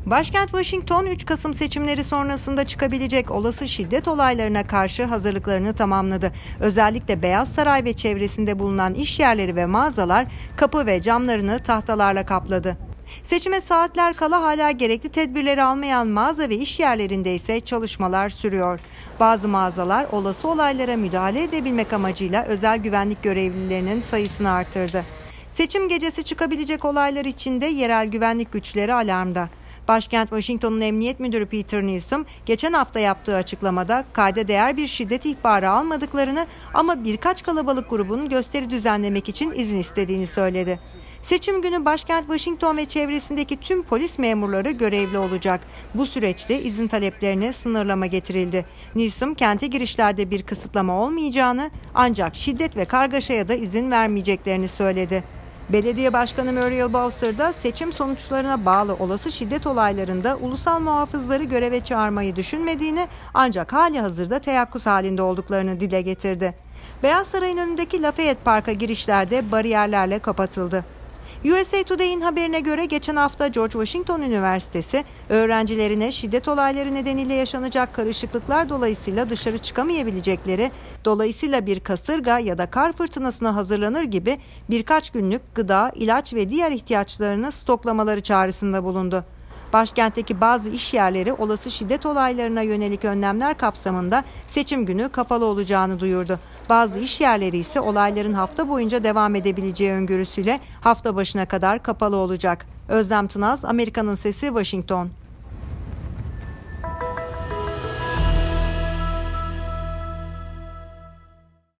Başkent Washington 3 Kasım seçimleri sonrasında çıkabilecek olası şiddet olaylarına karşı hazırlıklarını tamamladı. Özellikle Beyaz Saray ve çevresinde bulunan iş yerleri ve mağazalar kapı ve camlarını tahtalarla kapladı. Seçime saatler kala hala gerekli tedbirleri almayan mağaza ve iş yerlerinde ise çalışmalar sürüyor. Bazı mağazalar olası olaylara müdahale edebilmek amacıyla özel güvenlik görevlilerinin sayısını artırdı. Seçim gecesi çıkabilecek olaylar için de yerel güvenlik güçleri alarmda. Başkent Washington'un Emniyet Müdürü Peter Newsom geçen hafta yaptığı açıklamada kayda değer bir şiddet ihbarı almadıklarını ama birkaç kalabalık grubun gösteri düzenlemek için izin istediğini söyledi. Seçim günü başkent Washington ve çevresindeki tüm polis memurları görevli olacak. Bu süreçte izin taleplerine sınırlama getirildi. Newsom kente girişlerde bir kısıtlama olmayacağını ancak şiddet ve kargaşaya da izin vermeyeceklerini söyledi. Belediye Başkanı Muriel Bowser da seçim sonuçlarına bağlı olası şiddet olaylarında ulusal muhafızları göreve çağırmayı düşünmediğini ancak halihazırda teyakkuz halinde olduklarını dile getirdi. Beyaz Saray'ın önündeki Lafayette Park'a girişlerde bariyerlerle kapatıldı. USA Today'in haberine göre geçen hafta George Washington Üniversitesi öğrencilerine şiddet olayları nedeniyle yaşanacak karışıklıklar dolayısıyla dışarı çıkamayabilecekleri, dolayısıyla bir kasırga ya da kar fırtınasına hazırlanır gibi birkaç günlük gıda, ilaç ve diğer ihtiyaçlarını stoklamaları çağrısında bulundu. Başkentteki bazı iş yerleri olası şiddet olaylarına yönelik önlemler kapsamında seçim günü kapalı olacağını duyurdu. Bazı iş yerleri ise olayların hafta boyunca devam edebileceği öngörüsüyle hafta başına kadar kapalı olacak. Özlem Tınaz, Amerika'nın Sesi, Washington.